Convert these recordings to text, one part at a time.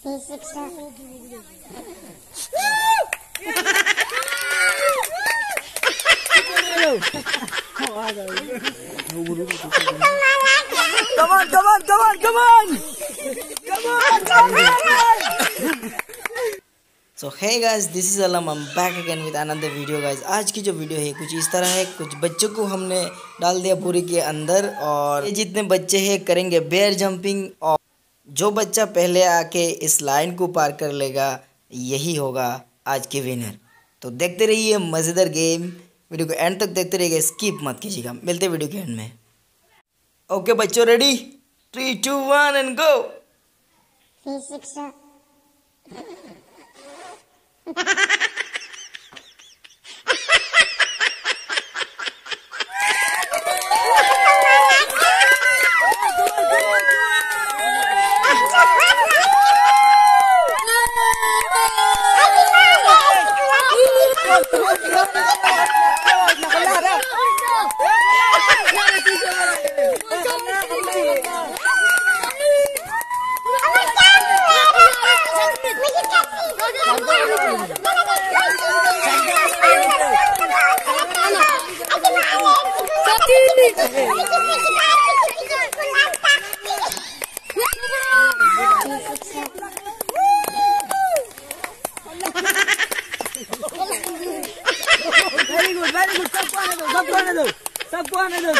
Come on! So hey guys, this is Alam. I'm back again with another video guys. आज की जो video है कुछ इस तरह है। कुछ बच्चों को हमने डाल दिया पूरी के अंदर और ये जितने बच्चे हैं करेंगे बेयर जंपिंग और जो बच्चा पहले आके इस लाइन को पार कर लेगा यही होगा आज के विनर। तो देखते रहिए मज़ेदार गेम, वीडियो को एंड तक देखते रहिएगा, स्किप मत कीजिएगा। मिलते वीडियो के एंड में। ओके बच्चों, रेडी? 3, 2, 1 and go. सबको आने दो।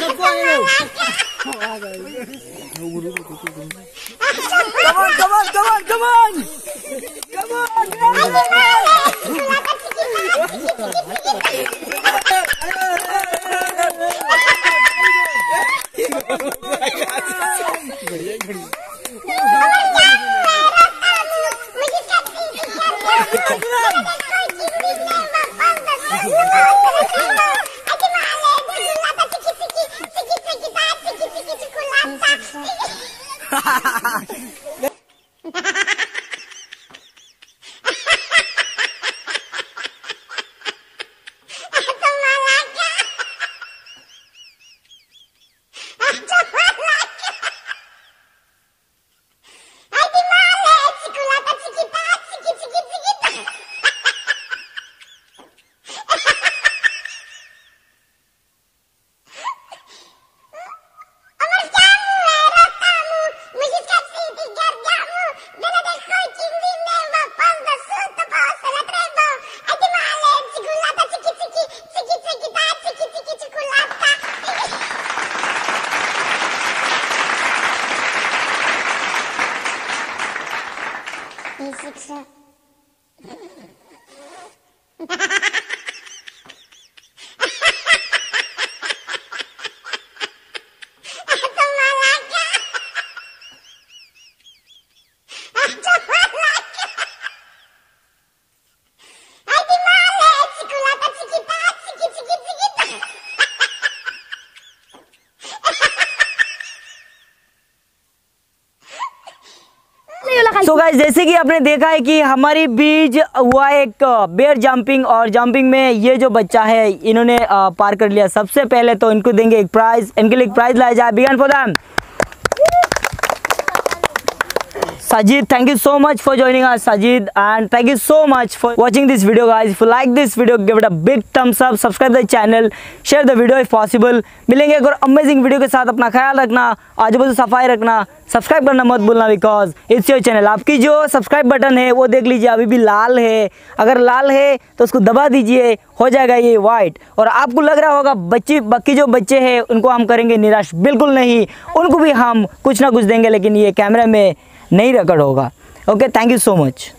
तो गाइस जैसे कि आपने देखा है कि हमारी बीच हुआ एक बेयर जंपिंग और जंपिंग में ये जो बच्चा है इन्होंने पार कर लिया सबसे पहले। तो इनको देंगे एक प्राइज, इनके लिए एक प्राइज लाया जाए। Big hand for them. Sajid, thank you so much for joining us, Sajid, and thank you so much for watching this video, guys. If you like this video, give it a big thumbs up, subscribe the channel, share the video if possible. मिलेंगे एक और amazing video के साथ। अपना ख्याल रखना, आजू बाजू सफाई रखना, सब्सक्राइब करना मत भूलना बिकॉज इट्स योर चैनल। आपकी जो सब्सक्राइब बटन है वो देख लीजिए अभी भी लाल है, अगर लाल है तो उसको दबा दीजिए, हो जाएगा ये वाइट। और आपको लग रहा होगा बाकी जो बच्चे हैं उनको हम करेंगे निराश, बिल्कुल नहीं, उनको भी हम कुछ ना कुछ देंगे, लेकिन ये कैमरा में नहीं रिकॉर्ड होगा। Okay, thank you so much.